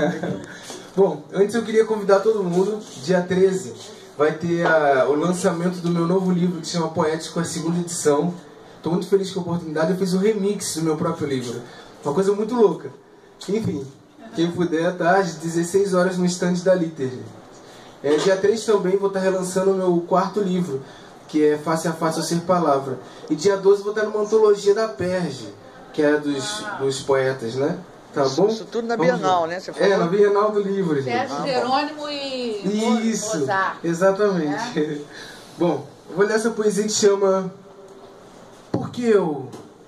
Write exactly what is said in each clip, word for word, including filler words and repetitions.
Bom, antes eu queria convidar todo mundo, dia treze, vai ter a, o lançamento do meu novo livro que se chama Poético, a segunda edição. Estou muito feliz com a oportunidade, eu fiz um remix do meu próprio livro. Uma coisa muito louca. Enfim, quem puder, tá? Às dezesseis horas no stand da Liter. É, dia três também vou estar relançando o meu quarto livro, que é Face a Face ao Ser Palavra. E dia doze vou estar numa antologia da Perge, que é dos, dos poetas, né? Tá bom? Isso tudo na Vamos Bienal, ver. né? Você falou? É, na Bienal do Livro, gente. Sérgio Ah, Jerônimo e Isso, Mozart. exatamente. É? Bom, eu vou ler essa poesia que chama Por que eu...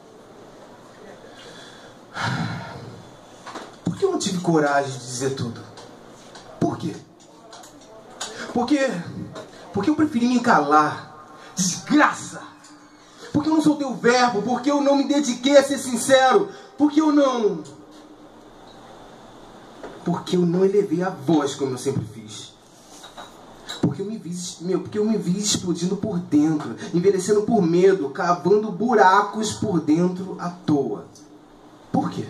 Por que eu não tive coragem de dizer tudo? Por quê? Porque... Porque eu preferi me calar. Desgraça! Porque eu não soltei o verbo, porque eu não me dediquei a ser sincero, porque eu não... Porque eu não elevei a voz como eu sempre fiz. Porque eu me vi, meu, porque eu me vi explodindo por dentro, envelhecendo por medo, cavando buracos por dentro à toa. Por quê?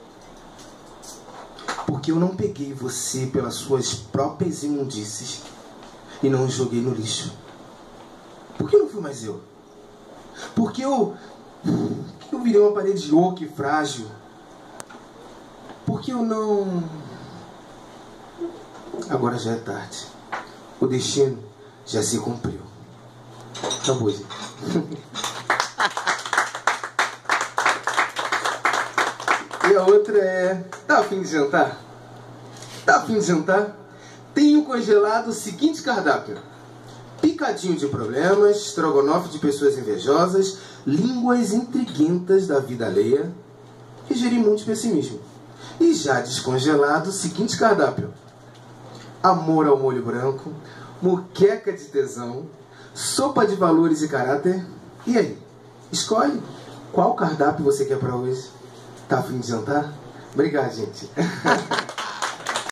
Porque eu não peguei você pelas suas próprias imundícies e não joguei no lixo. Por que não fui mais eu? Porque eu... Porque eu virei uma parede oca e frágil. Porque eu não... Agora já é tarde. O destino já se cumpriu. Acabou, gente. E a outra é... Tá a fim de jantar? Tá a fim de jantar? Tenho congelado o seguinte cardápio: picadinho de problemas, estrogonofe de pessoas invejosas, línguas intriguentas da vida alheia e gerimum de pessimismo. E já descongelado o seguinte cardápio: amor ao molho branco, muqueca de tesão, sopa de valores e caráter. E aí? Escolhe qual cardápio você quer pra hoje. Tá a fim de jantar? Obrigado, gente.